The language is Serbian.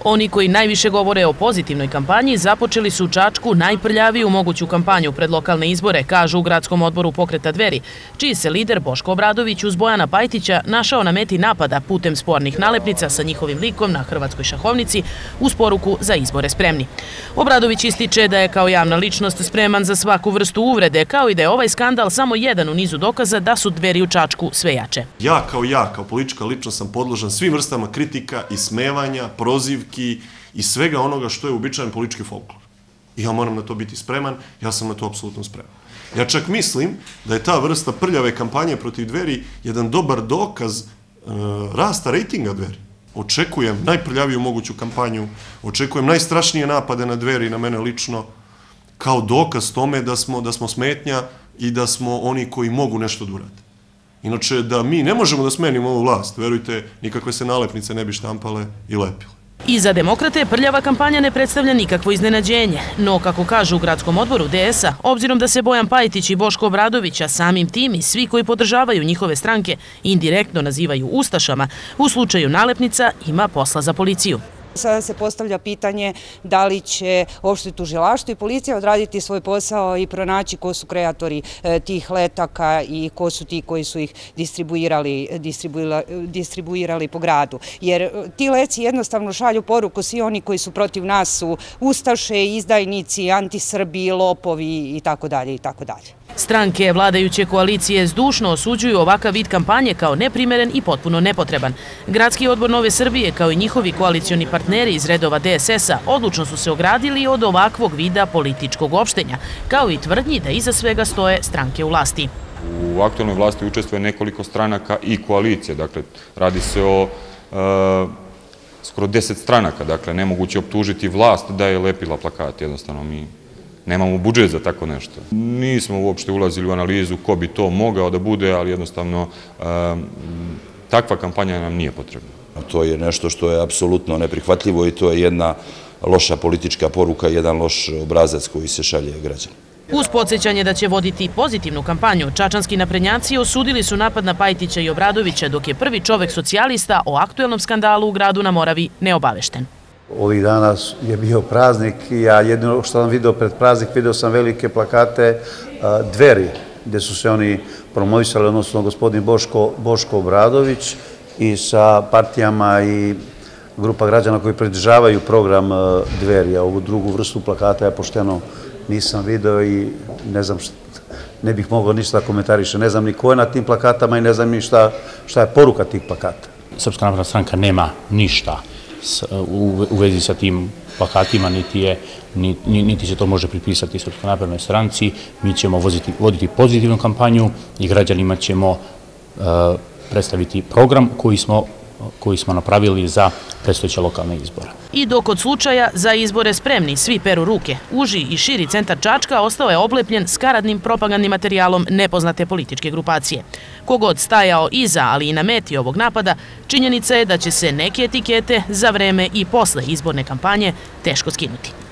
Oni koji najviše govore o pozitivnoj kampanji započeli su u Čačku najprljaviju moguću kampanju pred lokalne izbore, kažu u gradskom odboru Pokreta Dveri, čiji se lider Boško Obradović uz Bojana Pajtića našao na meti napada putem spornih nalepnica sa njihovim likom na hrvatskoj šahovnici uz poruku za izbore spremni. Obradović ističe da je kao javna ličnost spreman za svaku vrstu uvrede, kao i da je ovaj skandal samo jedan u nizu dokaza da su Dveri u Čačku sve jače. Ja kao politička ličnost sam podložan svim vrstama kritika i smevanja, prozivki i svega onoga što je uobičajen politički folklor. I ja moram na to biti spreman, ja sam na to apsolutno spreman. Ja čak mislim da je ta vrsta prljave kampanje protiv Dveri jedan dobar dokaz rasta rejtinga Dveri. Očekujem najprljaviju moguću kampanju, očekujem najstrašnije napade na Dveri i na mene lično, kao dokaz tome da smo smetnja i da smo oni koji mogu nešto da urade. Inače, da mi ne možemo da smenimo ovu vlast, verujte, nikakve se nalepnice ne bi štampale i lepile. I za demokrate prljava kampanja ne predstavlja nikakvo iznenađenje, no kako kažu u gradskom odboru DS-a, obzirom da se Bojan Pajtić i Boško Obradović, a samim tim i svi koji podržavaju njihove stranke indirektno nazivaju ustašama, u slučaju nalepnica ima posla za policiju. Sada se postavlja pitanje da li će opšte tužilaštvo i policija odraditi svoj posao i pronaći ko su kreatori tih letaka i ko su ti koji su ih distribuirali po gradu. Jer ti leci jednostavno šalju poruku, svi oni koji su protiv nas su ustaše, izdajnici, antisrbi, lopovi itd. itd. Stranke vladajuće koalicije zdušno osuđuju ovakav vid kampanje kao neprimeren i potpuno nepotreban. Gradski odbor Nove Srbije, kao i njihovi koalicioni partneri iz redova DSS-a, odlučno su se ogradili od ovakvog vida političkog opštenja, kao i tvrdnji da iza svega stoje stranke u vlasti. U aktualnoj vlasti učestvuje nekoliko stranaka i koalicije, dakle, radi se o skoro 10 stranaka, dakle, nemoguće optužiti vlast da je lepila plakate, jednostavno mi nemamo budžet za tako nešto. Nismo uopšte ulazili u analizu ko bi to mogao da bude, ali jednostavno takva kampanja nam nije potrebna. To je nešto što je apsolutno neprihvatljivo i to je jedna loša politička poruka, jedan loš obrazac koji se šalje građanima. Uz podsjećanje da će voditi pozitivnu kampanju, čačanski naprednjaci osudili su napad na Pajtića i Obradovića, dok je prvi čovek socijalista o aktuelnom skandalu u gradu na Moravi neobavešten. Ovih dana je bio praznik i ja jedino što sam vidio pred praznik, vidio sam velike plakate Dveri, gde su se oni promovisali, odnosno gospodin Boško Obradović i sa partijama i grupa građana koji pridržavaju program Dveri. A ovu drugu vrstu plakata ja pošteno nisam vidio i ne znam, ne bih mogao ništa da komentarišem. Ne znam ni ko je na tim plakatama i ne znam ni šta je poruka tih plakata. Srpska napredna stranka nema ništa u vezi sa tim plakatima, niti se to može pripisati Srpskoj naprednoj stranci. Mi ćemo voditi pozitivnu kampanju i građanima ćemo predstaviti program koji smo napravili za predstojeće lokalne izbore. I dok od slučaja za izbore spremni svi peru ruke, uži i širi centar Čačka ostao je oblepljen skaradnim propagandnim materijalom nepoznate političke grupacije. Kogod stajao iza, ali i na meti ovog napada, činjenica je da će se neke etikete za vreme i posle izborne kampanje teško skinuti.